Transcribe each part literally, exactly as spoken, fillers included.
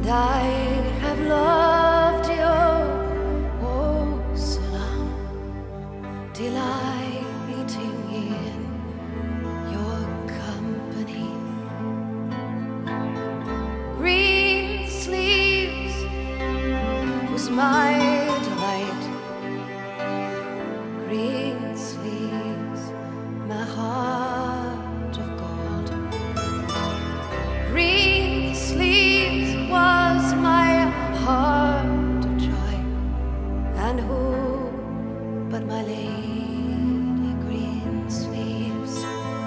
I have loved you, oh so long, delighting in your company. Green sleeves was my delight, green sleeves, my heart of gold. Green sleeves was my heart of joy, and who but my lady green sleeves?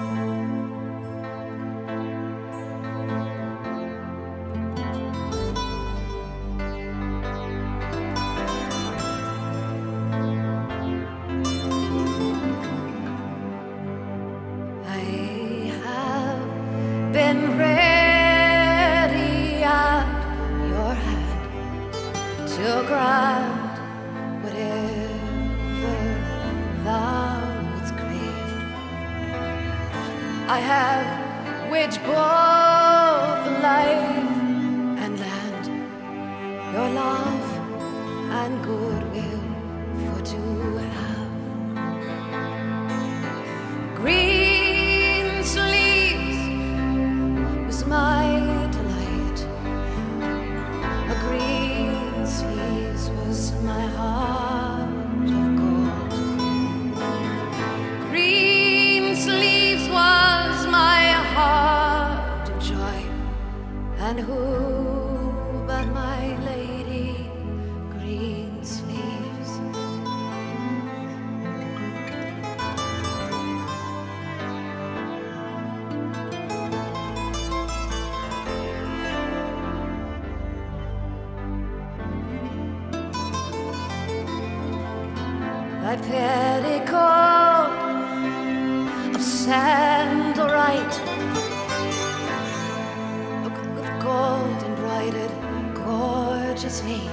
I have been ready at your hand to grant whatever thou wouldst crave. I have which both life and land, your love and goodwill for to have. Green sleeves was my delight, a green sleeves was my heart of gold. Green sleeves was my heart of joy, and who but my lady green sleeves? Thy petticoat of sandalite, with gold embroidered gorgeously.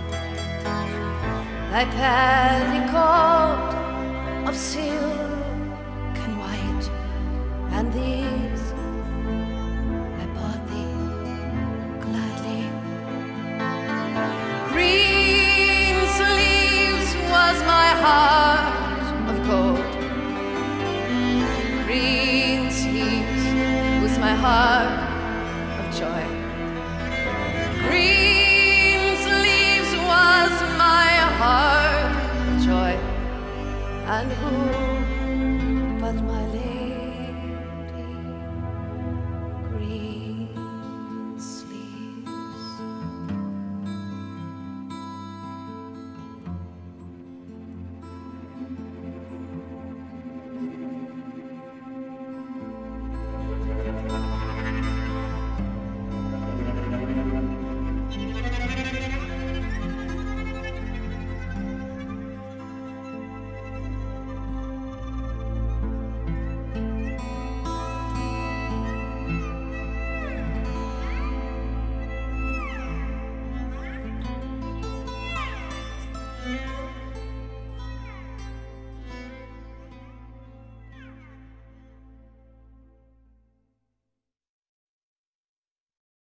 Thy petticoat of silk and white, and these I bought thee gladly. Green sleeves was my heart of gold. Green sleeves was my heart of joy. Green sleeves was my heart of joy, and who